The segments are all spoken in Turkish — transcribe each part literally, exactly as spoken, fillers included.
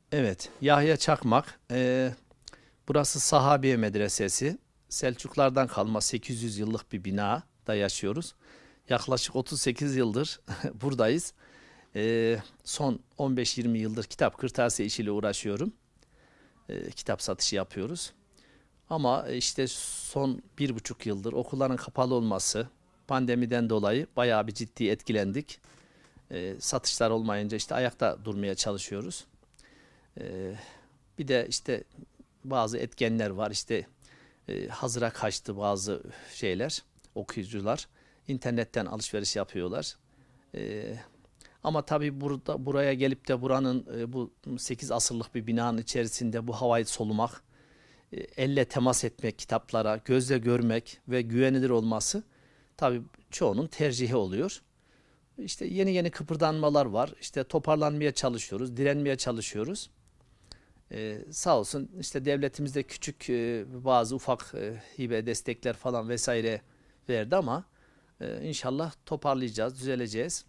Evet, Yahya Çakmak. Eee, burası Sahabiye Medresesi. Selçuklardan kalma sekiz yüz yıllık bir binada yaşıyoruz. Yaklaşık otuz sekiz yıldır buradayız. Eee, son on beş yirmi yıldır kitap kırtasiye işiyle uğraşıyorum. Eee, kitap satışı yapıyoruz. Ama işte son bir buçuk yıldır okulların kapalı olması, pandemiden dolayı bayağı bir ciddi etkilendik. Eee, satışlar olmayınca işte ayakta durmaya çalışıyoruz. Eee, bir de işte bazı etkenler var. İşte e, hazıra kaçtı bazı şeyler, okuyucular. İnternetten alışveriş yapıyorlar. E, ama tabii burada buraya gelip de buranın e, bu sekiz asırlık bir binanın içerisinde bu havayı solumak, e, elle temas etmek kitaplara, gözle görmek ve güvenilir olması tabii çoğunun tercihi oluyor. İşte yeni yeni kıpırdanmalar var. İşte toparlanmaya çalışıyoruz, direnmeye çalışıyoruz. Ee, sağ olsun işte devletimiz de küçük e, bazı ufak e, hibe destekler falan vesaire verdi ama e, inşallah toparlayacağız, düzeleceğiz.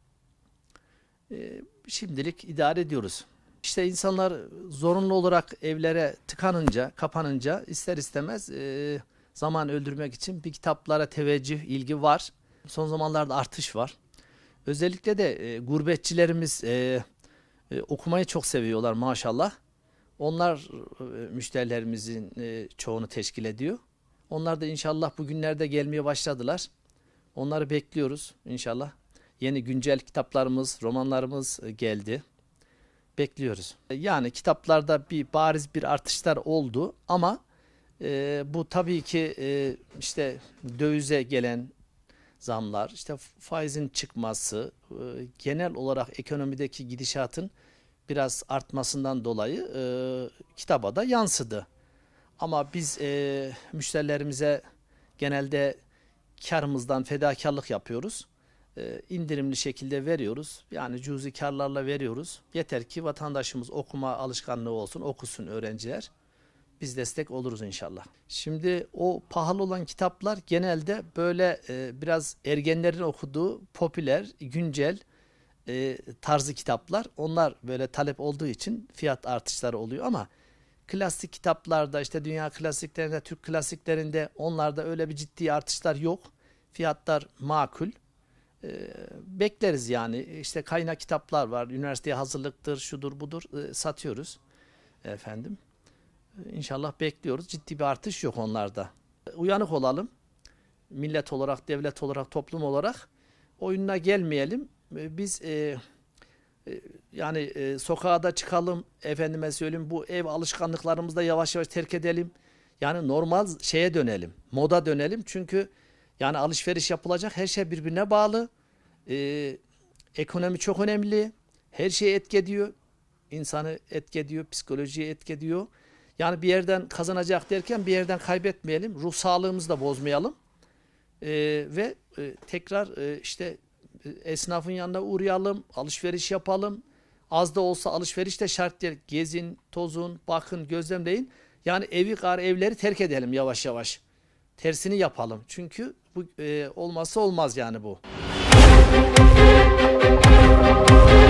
E, şimdilik idare ediyoruz. İşte insanlar zorunlu olarak evlere tıkanınca, kapanınca ister istemez e, zaman öldürmek için bir kitaplara teveccüh, ilgi var. Son zamanlarda artış var. Özellikle de e, gurbetçilerimiz e, e, okumayı çok seviyorlar maşallah. Onlar e, müşterilerimizin e, çoğunu teşkil ediyor. Onlar da inşallah bugünlerde gelmeye başladılar. Onları bekliyoruz inşallah. Yeni güncel kitaplarımız, romanlarımız e, geldi. Bekliyoruz. E, Yani kitaplarda bir bariz bir artışlar oldu ama e, bu tabii ki e, işte dövize gelen zamlar, işte faizin çıkması, e, genel olarak ekonomideki gidişatın biraz artmasından dolayı e, kitaba da yansıdı. Ama biz e, müşterilerimize genelde karımızdan fedakarlık yapıyoruz. E, indirimli şekilde veriyoruz. Yani cüzi karlarla veriyoruz. Yeter ki vatandaşımız okuma alışkanlığı olsun, okusun öğrenciler. Biz destek oluruz inşallah. Şimdi o pahalı olan kitaplar genelde böyle e, biraz ergenlerin okuduğu popüler, güncel e, tarzı kitaplar. Onlar böyle talep olduğu için fiyat artışları oluyor ama klasik kitaplarda işte dünya klasiklerinde, Türk klasiklerinde onlarda öyle bir ciddi artışlar yok. Fiyatlar makul. E, bekleriz yani. İşte kaynak kitaplar var. Üniversiteye hazırlıktır, şudur budur e, satıyoruz efendim. İnşallah bekliyoruz. Ciddi bir artış yok onlarda. Uyanık olalım. Millet olarak, devlet olarak, toplum olarak oyununa gelmeyelim. E, Biz e, e, yani e, sokağa da çıkalım. Efendime söyleyeyim bu ev alışkanlıklarımızı da yavaş yavaş terk edelim. Yani normal şeye dönelim. Moda dönelim. Çünkü yani alışveriş yapılacak her şey birbirine bağlı. E, ekonomi çok önemli. Her şeyi etki ediyor. İnsanı etki ediyor, psikolojiyi etki ediyor. Yani bir yerden kazanacak derken bir yerden kaybetmeyelim. Ruh sağlığımızı da bozmayalım. Ee, ve e, tekrar e, işte e, esnafın yanına uğrayalım, alışveriş yapalım. Az da olsa alışveriş de şart değil. Gezin, tozun, bakın, gözlemleyin. Yani evi, gar evleri terk edelim yavaş yavaş. Tersini yapalım. Çünkü bu e, olmazsa olmaz yani bu.